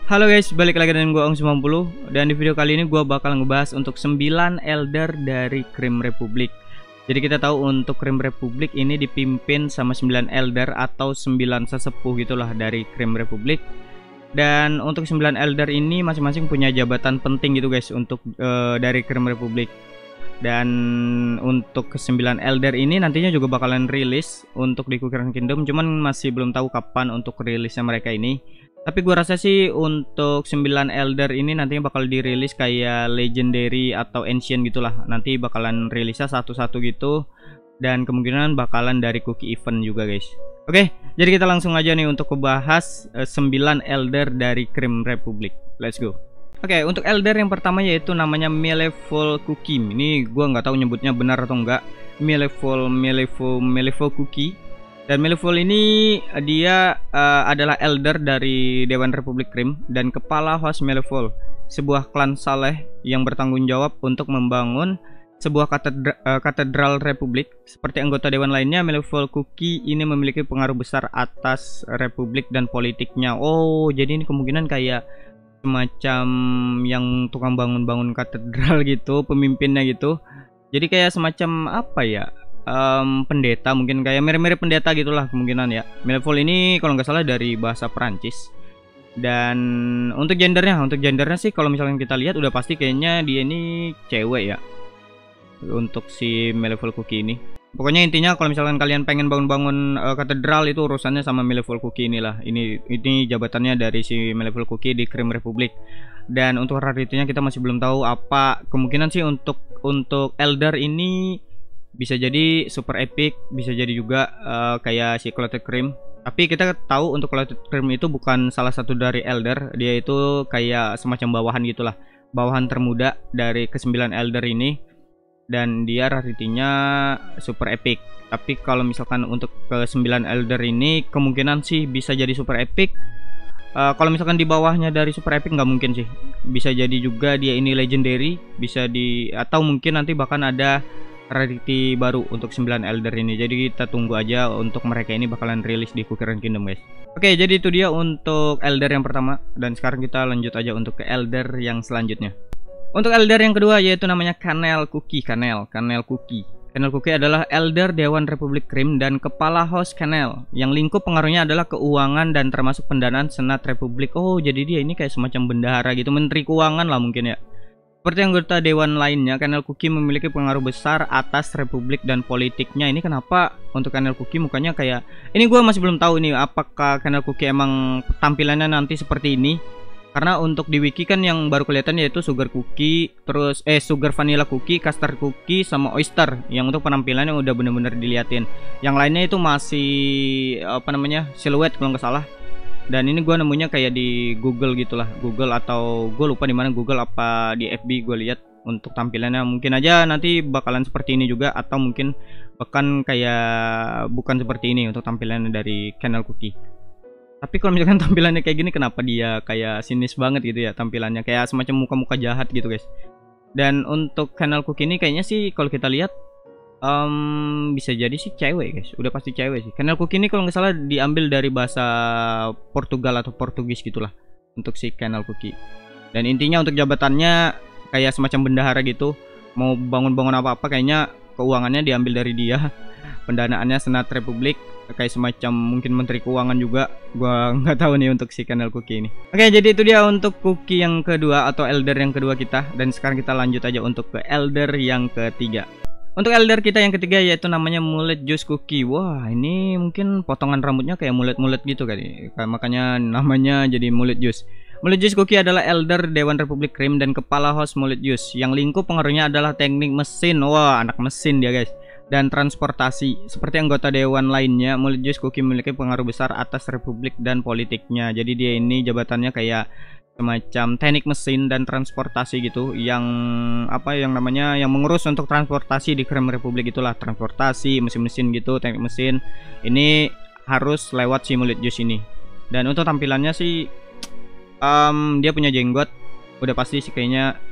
Halo guys, balik lagi dengan gua Ong90. Dan di video kali ini gua bakal ngebahas untuk 9 elder dari Krim Republic. Jadi kita tahu untuk Krim Republic ini dipimpin sama 9 elder atau 9 sesepuh gitulah dari Krim Republic. Dan untuk 9 elder ini masing-masing punya jabatan penting gitu guys untuk dari Krim Republic. Dan untuk ke-9 elder ini nantinya juga bakalan rilis untuk di Kukiran Kingdom, cuman masih belum tahu kapan untuk rilisnya mereka ini. Tapi gua rasa sih untuk 9 elder ini nantinya bakal dirilis kayak legendary atau ancient gitulah. Nanti bakalan rilisnya satu-satu gitu, dan kemungkinan bakalan dari cookie event juga guys. Oke, jadi kita langsung aja nih untuk ngebahas 9 elder dari Krim Republic. Let's go. Oke, untuk elder yang pertama yaitu namanya Malevolent Cookie. Ini gua nggak tahu nyebutnya benar atau enggak. Malevolent Cookie. Dan Malevolent ini dia adalah elder dari Dewan Republik Krim dan kepala host Malevolent, sebuah klan saleh yang bertanggung jawab untuk membangun sebuah katedral republik. Seperti anggota dewan lainnya, Malevolent Cookie ini memiliki pengaruh besar atas republik dan politiknya. Oh, jadi ini kemungkinan kayak semacam yang tukang bangun-bangun katedral gitu, pemimpinnya gitu. Jadi kayak semacam apa ya? Pendeta, mungkin kayak mirip-mirip pendeta gitulah kemungkinan ya. Malevolent ini kalau nggak salah dari bahasa Perancis. Dan untuk gendernya sih kalau misalnya kita lihat udah pasti kayaknya dia ini cewek ya, untuk si Malevolent Cookie ini. Pokoknya intinya kalau misalkan kalian pengen bangun-bangun katedral itu urusannya sama Malevolent Cookie inilah. Ini jabatannya dari si Malevolent Cookie di Krim Republic. Dan untuk rarity-nya kita masih belum tahu apa. Kemungkinan sih untuk elder ini bisa jadi super epic, bisa jadi juga kayak si Clouded Cream. Tapi kita tahu untuk Clouded Cream itu bukan salah satu dari elder, dia itu kayak semacam bawahan gitulah, bawahan termuda dari ke-9 elder ini. Dan dia rarity-nya super epic. Tapi kalau misalkan untuk ke-9 elder ini kemungkinan sih bisa jadi super epic. Kalau misalkan di bawahnya dari super epic nggak mungkin sih. Bisa jadi juga dia ini legendary, atau mungkin nanti bahkan ada rarity baru untuk 9 elder ini. Jadi kita tunggu aja untuk mereka ini bakalan rilis di Kukiran Kingdom guys. Oke, jadi itu dia untuk elder yang pertama. Dan sekarang kita lanjut aja untuk ke elder yang selanjutnya. Untuk elder yang kedua yaitu namanya Canel Cookie. Canel Cookie. Canel Cookie adalah elder Dewan Republik Krim dan kepala host Canel, yang lingkup pengaruhnya adalah keuangan dan termasuk pendanaan Senat Republik. Oh, jadi dia ini kayak semacam bendahara gitu, menteri keuangan lah mungkin ya. Seperti anggota dewan lainnya, Canel Cookie memiliki pengaruh besar atas republik dan politiknya. Ini kenapa untuk Canel Cookie mukanya kayak ini, gue masih belum tahu ini apakah Canel Cookie emang tampilannya nanti seperti ini. Karena untuk di wiki kan yang baru kelihatan yaitu sugar cookie, terus sugar vanilla cookie, custard cookie, sama oyster. Yang untuk penampilannya udah bener-bener diliatin. Yang lainnya itu masih apa namanya, siluet kalau nggak salah. Dan ini gue nemunya kayak di Google gitulah, Google atau gue lupa di mana, Google apa di FB gue lihat untuk tampilannya. Mungkin aja nanti bakalan seperti ini juga, atau mungkin bahkan kayak bukan seperti ini untuk tampilannya dari Canel Cookie. Tapi kalau misalkan tampilannya kayak gini, kenapa dia kayak sinis banget gitu ya tampilannya, kayak semacam muka-muka jahat gitu guys. Dan untuk Canel Cookie ini kayaknya sih kalau kita lihat bisa jadi sih cewek guys, udah pasti cewek sih. Canel Cookie ini kalau nggak salah diambil dari bahasa Portugal atau Portugis gitulah untuk si Canel Cookie. Dan intinya untuk jabatannya kayak semacam bendahara gitu, mau bangun-bangun apa-apa kayaknya keuangannya diambil dari dia. Pendanaannya Senat Republik, kayak semacam mungkin menteri keuangan juga. Gua nggak tahu nih untuk si Canel Cookie ini. Oke, jadi itu dia untuk cookie yang kedua atau elder yang kedua kita. Dan sekarang kita lanjut aja untuk ke elder yang ketiga. Untuk elder kita yang ketiga yaitu namanya Mullet Juice Cookie. Wah, ini mungkin potongan rambutnya kayak mulet-mulet gitu kali. Makanya namanya jadi Mullet Juice. Mullet Juice Cookie adalah elder Dewan Republik Krim dan kepala host Mullet Juice, yang lingkup pengaruhnya adalah teknik mesin. Wah, anak mesin dia guys. Dan transportasi. Seperti anggota dewan lainnya, Mullet Juice Cookie memiliki pengaruh besar atas republik dan politiknya. Jadi dia ini jabatannya kayak semacam teknik mesin dan transportasi gitu, yang apa yang namanya yang mengurus untuk transportasi di Krim Republik itulah, transportasi mesin-mesin gitu, teknik mesin ini harus lewat si Mullet Juice ini. Dan untuk tampilannya sih dia punya jenggot, udah pasti sih kayaknya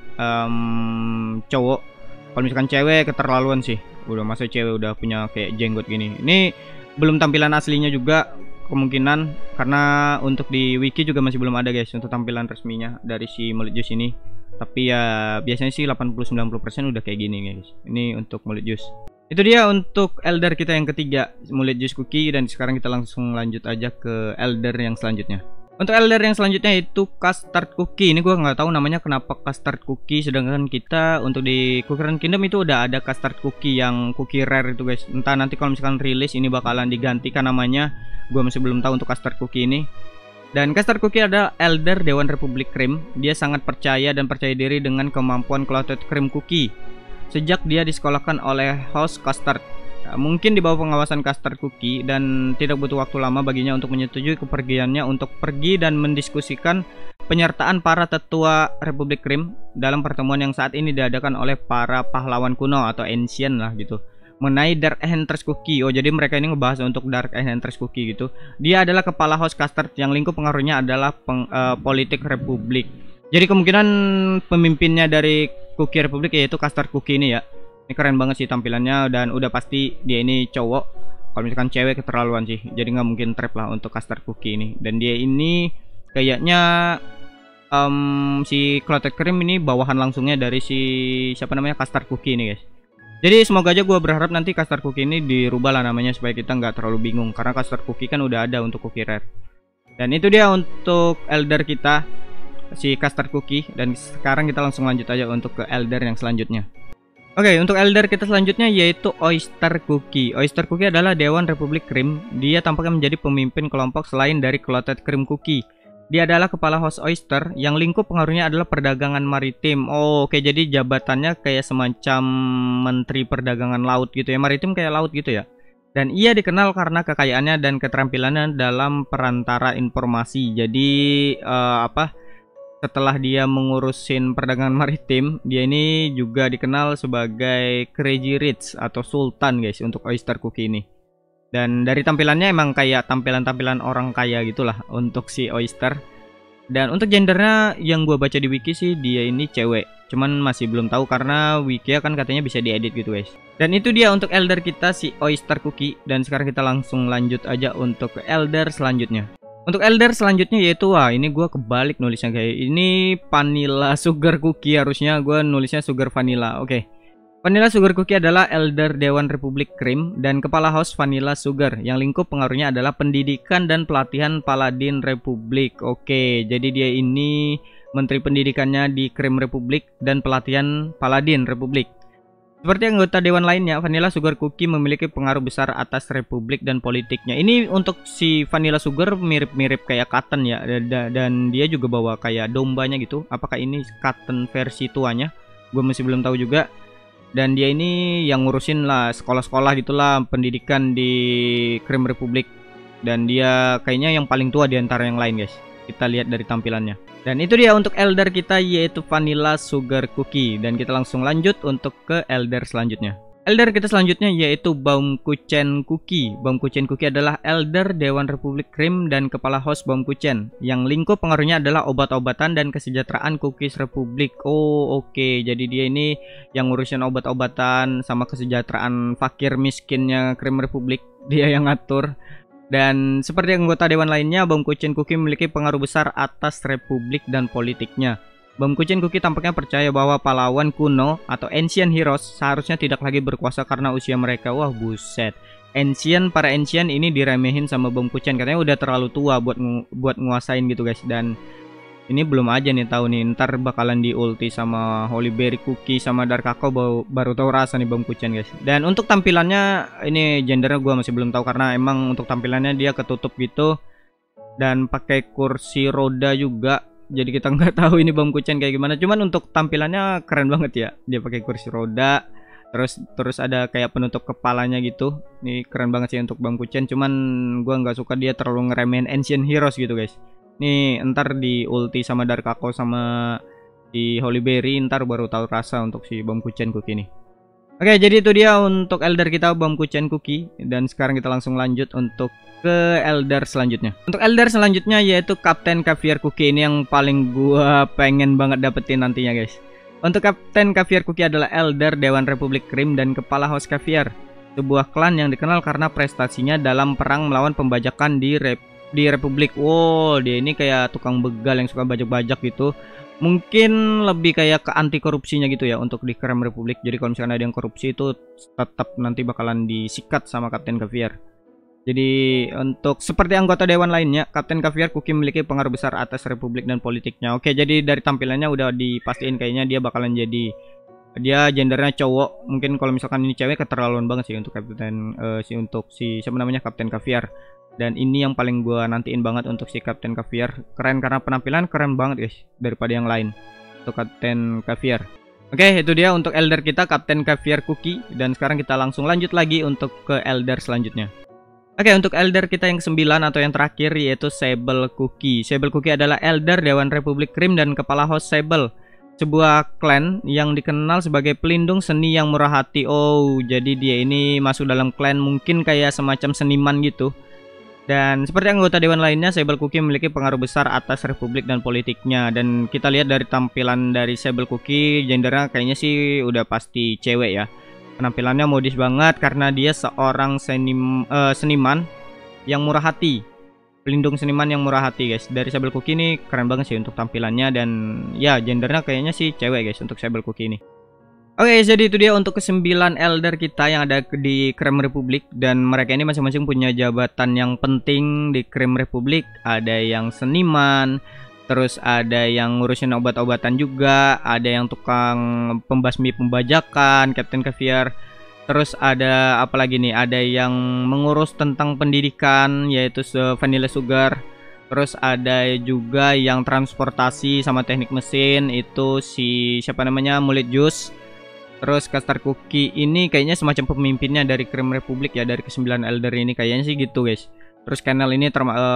cowok. Kalau misalkan cewek keterlaluan sih, udah masa cewek udah punya kayak jenggot gini. Ini belum tampilan aslinya juga. kemungkinan, karena untuk di wiki juga masih belum ada guys untuk tampilan resminya dari si Mullet Juice ini. Tapi ya biasanya sih 80-90% udah kayak gini guys. Ini untuk Mullet Juice. Itu dia untuk elder kita yang ketiga, Mullet Juice Cookie. Dan sekarang kita langsung lanjut aja ke elder yang selanjutnya. Untuk elder yang selanjutnya itu Custard Cookie. Ini gua nggak tahu namanya kenapa Custard Cookie, sedangkan kita untuk di Cookie Run Kingdom itu udah ada Custard Cookie yang cookie rare itu guys. Entah nanti kalau misalkan rilis ini bakalan digantikan namanya. Gua masih belum tahu untuk Custard Cookie ini. Dan Custard Cookie adalah elder Dewan Republik Cream. Dia sangat percaya dan percaya diri dengan kemampuan Clouded Cream Cookie sejak dia disekolahkan oleh host Custard. Mungkin di bawah pengawasan Custard Cookie, dan tidak butuh waktu lama baginya untuk menyetujui kepergiannya untuk pergi dan mendiskusikan penyertaan para tetua Republik Cream dalam pertemuan yang saat ini diadakan oleh para pahlawan kuno atau ancient lah gitu, mengenai Dark Enchantress Cookie. Oh, jadi mereka ini ngebahas untuk Dark Enchantress Cookie gitu. Dia adalah kepala host Custard yang lingkup pengaruhnya adalah politik Republik. Jadi kemungkinan pemimpinnya dari Cookie Republik yaitu Custard Cookie ini ya. Ini keren banget sih tampilannya, dan udah pasti dia ini cowok. Kalau misalkan cewek keterlaluan sih, jadi nggak mungkin trap lah untuk Custard Cookie ini. Dan dia ini kayaknya si Clouded Cream ini bawahan langsungnya dari si siapa namanya Custard Cookie ini guys. Jadi semoga aja gue berharap nanti Custard Cookie ini dirubah lah namanya supaya kita nggak terlalu bingung, karena Custard Cookie kan udah ada untuk cookie rare. Dan itu dia untuk elder kita, si Custard Cookie. Dan sekarang kita langsung lanjut aja untuk ke elder yang selanjutnya. Oke, untuk elder kita selanjutnya yaitu Oyster Cookie. Oyster Cookie adalah Dewan Republik Cream. Dia tampaknya menjadi pemimpin kelompok selain dari Clouded Cream Cookie. Dia adalah kepala host Oyster yang lingkup pengaruhnya adalah perdagangan maritim. Oh, oke, jadi jabatannya kayak semacam menteri perdagangan laut gitu ya. Maritim kayak laut gitu ya. Dan ia dikenal karena kekayaannya dan keterampilannya dalam perantara informasi. Jadi setelah dia mengurusin perdagangan maritim, dia ini juga dikenal sebagai Crazy Rich atau Sultan guys untuk Oyster Cookie ini. Dan dari tampilannya emang kayak tampilan-tampilan orang kaya gitulah untuk si Oyster. Dan untuk gendernya yang gua baca di wiki sih dia ini cewek. Cuman masih belum tahu karena wiki kan katanya bisa diedit gitu guys. Dan itu dia untuk elder kita si Oyster Cookie. Dan sekarang kita langsung lanjut aja untuk ke elder selanjutnya. Untuk elder selanjutnya yaitu, wah ini gue kebalik nulisnya kayak ini Vanilla Sugar Cookie, harusnya gue nulisnya Sugar Vanilla. Oke. Vanilla Sugar Cookie adalah elder Dewan Republik Cream dan kepala host Vanilla Sugar yang lingkup pengaruhnya adalah pendidikan dan pelatihan Paladin Republik. Oke, jadi dia ini menteri pendidikannya di Cream Republik dan pelatihan Paladin Republik. Seperti anggota dewan lainnya, Vanilla Sugar Cookie memiliki pengaruh besar atas Republik dan politiknya. Ini untuk si Vanilla Sugar mirip-mirip kayak Cotton ya, dan dia juga bawa kayak dombanya gitu. Apakah ini Cotton versi tuanya? Gue masih belum tahu juga. Dan dia ini yang ngurusin lah sekolah-sekolah gitulah, pendidikan di Cream Republik. Dan dia kayaknya yang paling tua di antara yang lain guys. Kita lihat dari tampilannya. Dan itu dia untuk elder kita yaitu Vanilla Sugar Cookie. Dan kita langsung lanjut untuk ke elder selanjutnya. Elder kita selanjutnya yaitu Baumkuchen Cookie. Baumkuchen Cookie adalah elder Dewan Republik Cream dan kepala host Baumkuchen yang lingkup pengaruhnya adalah obat-obatan dan kesejahteraan cookies Republik. Oh oke, jadi dia ini yang ngurusin obat-obatan sama kesejahteraan fakir miskinnya Cream Republik. Dia yang ngatur. Dan seperti anggota dewan lainnya, Baumkuchen Cookie memiliki pengaruh besar atas Republik dan politiknya. Baumkuchen Cookie tampaknya percaya bahwa pahlawan kuno atau Ancient Heroes seharusnya tidak lagi berkuasa karena usia mereka. Wah buset, para Ancient ini diremehin sama Baumkuchen, katanya udah terlalu tua buat nguasain gitu guys. Dan ini belum aja nih tahu nih, ntar bakalan di ulti sama Holy Berry Cookie sama Dark Kakao baru tahu rasa nih Baumkuchen guys. Dan untuk tampilannya ini gendernya gua masih belum tahu karena emang untuk tampilannya dia ketutup gitu dan pakai kursi roda juga. Jadi kita nggak tahu ini Baumkuchen kayak gimana. Cuman untuk tampilannya keren banget ya. Dia pakai kursi roda, terus ada kayak penutup kepalanya gitu. Ini keren banget sih untuk Baumkuchen. Cuman gua nggak suka dia terlalu ngeremehin Ancient Heroes gitu guys. Nih ntar di ulti sama Dark Kakao sama di Holy Berry ntar baru tahu rasa untuk si Baumkuchen Cookie ini. Oke, jadi itu dia untuk elder kita Baumkuchen Cookie. Dan sekarang kita langsung lanjut untuk ke elder selanjutnya. Untuk elder selanjutnya yaitu Kapten Caviar Cookie. Ini yang paling gua pengen banget dapetin nantinya guys. Untuk Kapten Caviar Cookie adalah elder Dewan Republik Cream dan kepala host Caviar. sebuah klan yang dikenal karena prestasinya dalam perang melawan pembajakan di Republik. Wow, dia ini kayak tukang begal yang suka bajak-bajak gitu. Mungkin lebih kayak ke anti korupsinya gitu ya untuk di Krem Republik. Jadi kalau misalkan ada yang korupsi itu tetap nanti bakalan disikat sama Kapten Caviar. Jadi untuk seperti anggota dewan lainnya, Kapten Caviar Cookie memiliki pengaruh besar atas Republik dan politiknya. Oke, jadi dari tampilannya udah dipastiin kayaknya dia bakalan jadi, dia gendernya cowok. Mungkin kalau misalkan ini cewek keterlaluan banget sih untuk siapa namanya Kapten Caviar. Dan ini yang paling gua nantiin banget untuk si Kapten Caviar. Keren karena penampilan keren banget guys daripada yang lain untuk Kapten Caviar. Oke, itu dia untuk elder kita Kapten Caviar Cookie. Dan sekarang kita langsung lanjut lagi untuk ke elder selanjutnya. Oke, untuk elder kita yang ke-9 atau yang terakhir yaitu Sable Cookie. Sable Cookie adalah elder Dewan Republik Krim dan kepala host Sable, sebuah klan yang dikenal sebagai pelindung seni yang murah hati. Oh, jadi dia ini masuk dalam klan mungkin kayak semacam seniman gitu. Dan seperti anggota dewan lainnya, Sable Cookie memiliki pengaruh besar atas Republik dan politiknya. Dan kita lihat dari tampilan dari Sable Cookie, gendernya kayaknya sih udah pasti cewek ya. Penampilannya modis banget karena dia seorang seniman yang murah hati. Pelindung seniman yang murah hati guys. Dari Sable Cookie ini keren banget sih untuk tampilannya. Dan ya gendernya kayaknya sih cewek guys untuk Sable Cookie ini. Oke, jadi itu dia untuk ke-9 elder kita yang ada di Krem Republik. Dan mereka ini masing-masing punya jabatan yang penting di Krem Republik. Ada yang seniman, terus ada yang ngurusin obat-obatan juga, ada yang tukang pembasmi pembajakan, Kapten Caviar. Terus ada apa lagi nih? Ada yang mengurus tentang pendidikan yaitu Vanilla Sugar. Terus ada juga yang transportasi sama teknik mesin itu si siapa namanya? Mulit Juice. Terus Caster Cookie ini kayaknya semacam pemimpinnya dari Krem Republik ya, dari ke-9 elder ini kayaknya sih gitu guys. Terus Kennel ini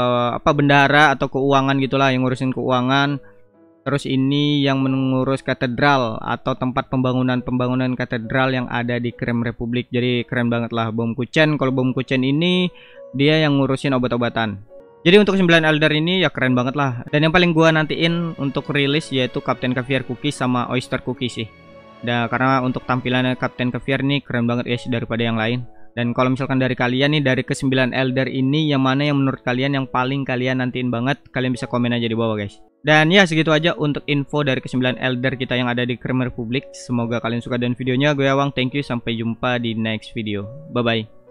bendahara atau keuangan gitulah yang ngurusin keuangan. Terus ini yang mengurus katedral atau tempat pembangunan katedral yang ada di Krem Republik. Jadi keren banget lah Bom Kuchen. Kalau Bom Kuchen ini dia yang ngurusin obat-obatan. Jadi untuk 9 elder ini ya keren banget lah. Dan yang paling gua nantiin untuk rilis yaitu Kapten Caviar Cookie sama Oyster Cookie sih. Dan karena untuk tampilannya Kapten Caviar ini keren banget guys daripada yang lain. Dan kalau misalkan dari kalian nih, dari ke-9 elder ini yang mana yang menurut kalian yang paling kalian nantiin banget, kalian bisa komen aja di bawah guys. Dan ya segitu aja untuk info dari ke-9 elder kita yang ada di Krem Republik. Semoga kalian suka dengan videonya. Gue Awang, thank you, sampai jumpa di next video. Bye bye.